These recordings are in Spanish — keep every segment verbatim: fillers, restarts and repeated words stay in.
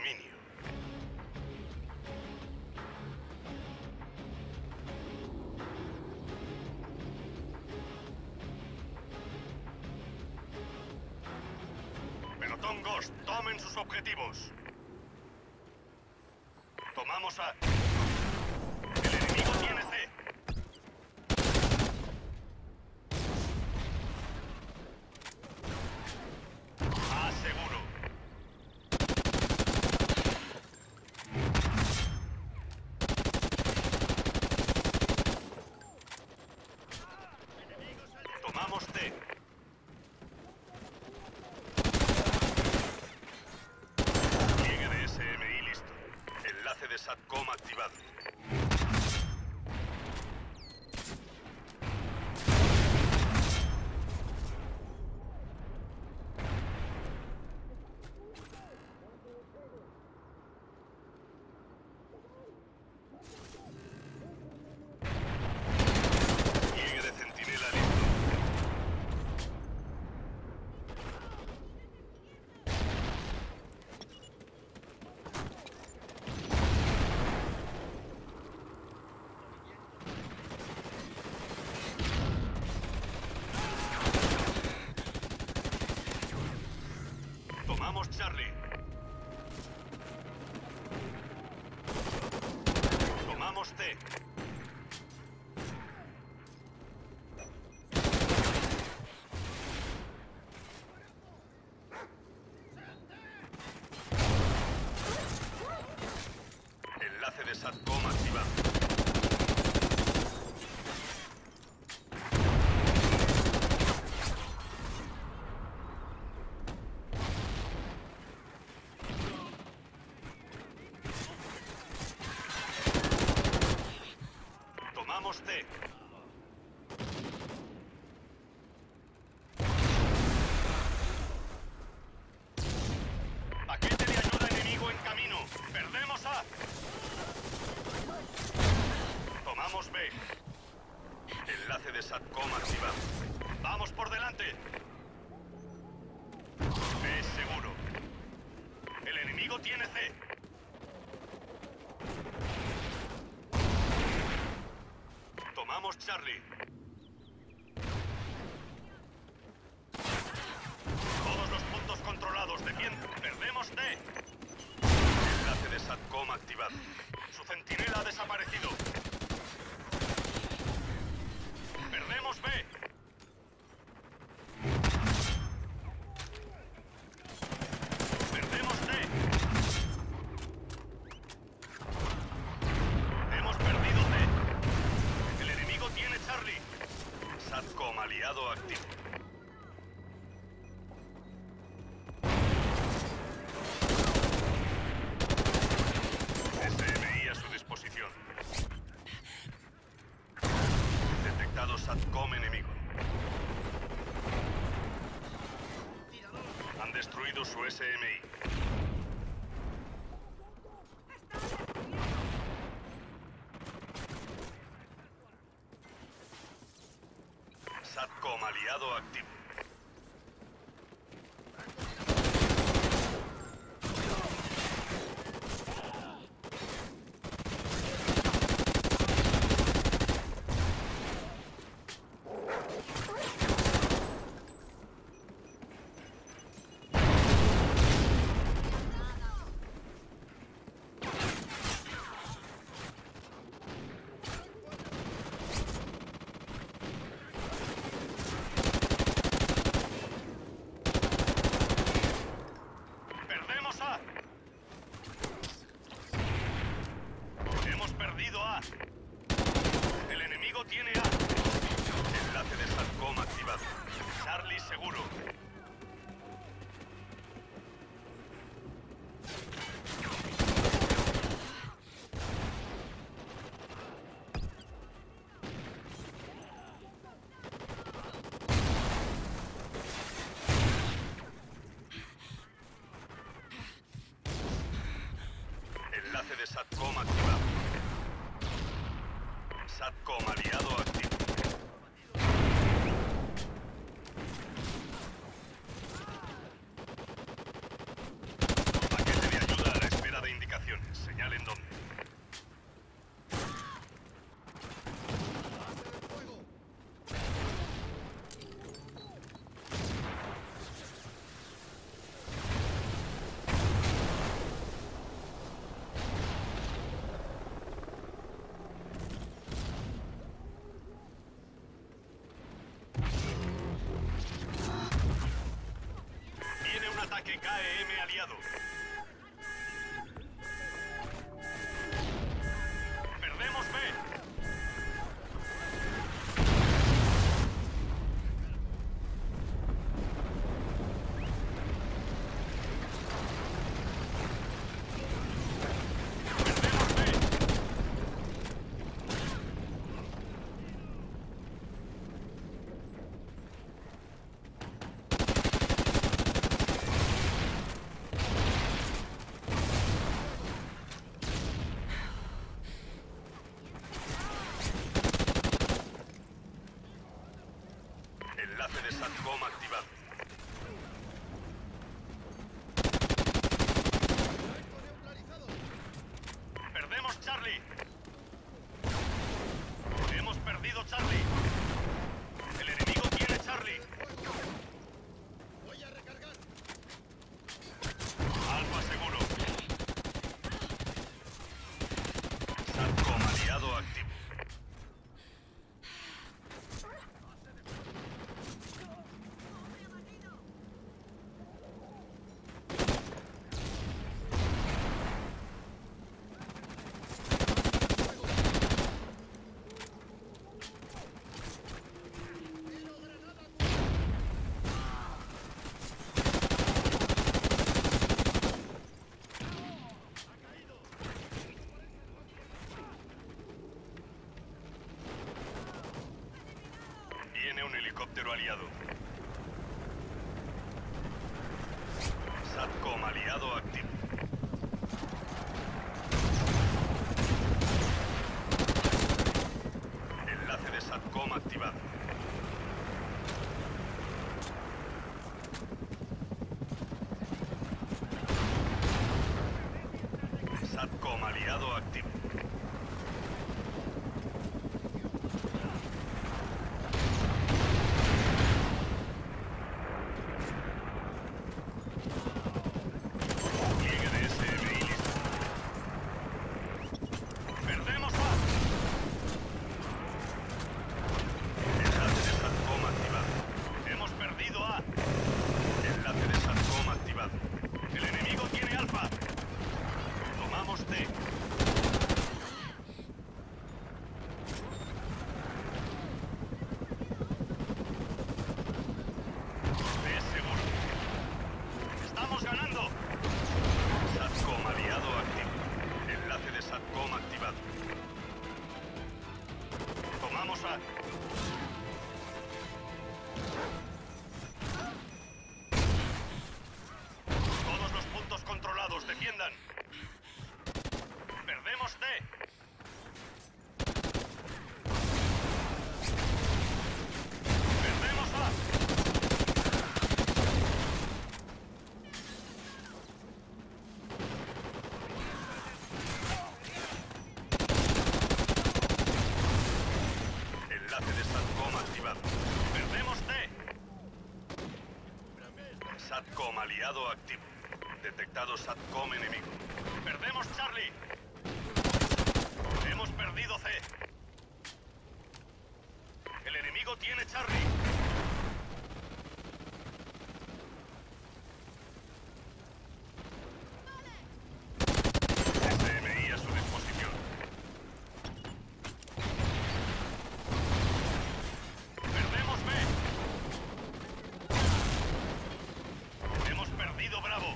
dominio. Pelotón Ghost, tomen sus objetivos. Tomamos A. El enemigo tiene C. A seguro. Tomamos D. Pliegue de S M I listo. Enlace de SATCOM activado. Pliegue de centinela listo. Tomamos Charlie. Tomamos T. Enlace de SATCOM activado. Tomamos T. Paquete de ayuda enemigo en camino. Perdemos A. Tomamos B. Enlace de SATCOM activado. Vamos por delante. B seguro. El enemigo tiene C. Tomamos Charlie. Todos los puntos controlados. Defiende. Perdemos D. Enlace de SATCOM activado. Su centinela ha desaparecido. Perdemos B. Perdemos D. Hemos perdido D. El enemigo tiene Charlie. SATCOM aliado activo. S M I a su disposición. Detectado SATCOM enemigo. Han destruido su S M I. SATCOM aliado activo. Hemos perdido A. El enemigo tiene A. Enlace de SATCOM activado. Charlie seguro. Enlace de SATCOM activado. SATCOM aliado activo. Paquete de ayuda a la espera. Ataque K E M aliado. Perdemos B. Enlace de SATCOM activado. Perdemos Charlie. Hemos perdido Charlie. El enemigo tiene Charlie. Voy a recargar. Alfa seguro. SATCOM aliado activo. Viene un helicóptero aliado. SATCOM aliado activo. Enlace de SATCOM activado. SATCOM aliado activo. Enlace de SATCOM activado. El enemigo tiene Alfa. Tomamos D. D seguro. Estamos ganando. SATCOM aliado activo. Enlace de SATCOM activado. Tomamos A. Controlados, defiendan. Perdemos D. Perdemos A. Enlace de SATCOM activado. Perdemos D. SATCOM aliado activo. Detectado SATCOM enemigo. Perdemos Charlie. Hemos perdido C. El enemigo tiene Charlie. S M I a su disposición. Perdemos B. Hemos perdido Bravo.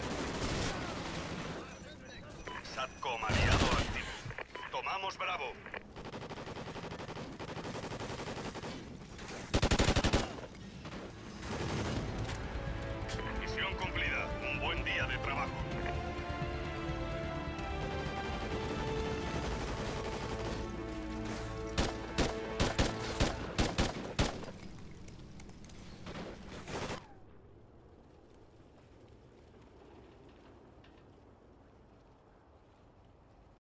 SATCOM aliado activo. Tomamos Bravo.